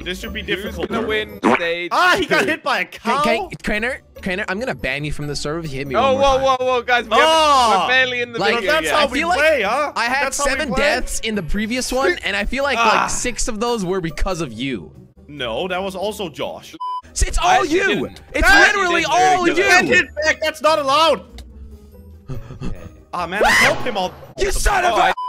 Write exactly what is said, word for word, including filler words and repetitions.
This should be difficult. Who's gonna win stage Ah, he two? got hit by a cow. Okay, Crainer, Crainer, I'm gonna ban you from the server if you hit me Oh, one more whoa, time. whoa, whoa, guys, we Oh! haven't- we're barely in the Like, video That's yet. how I we feel like play, huh? I had That's how we seven play? deaths in the previous one, and I feel like Ah. like six of those were because of you. No, that was also Josh. See, it's I all actually you. didn't. It's I actually literally didn't very all good. you. You can't hit back. That's not allowed. Ah, man, I helped him all. You son of Oh, a! I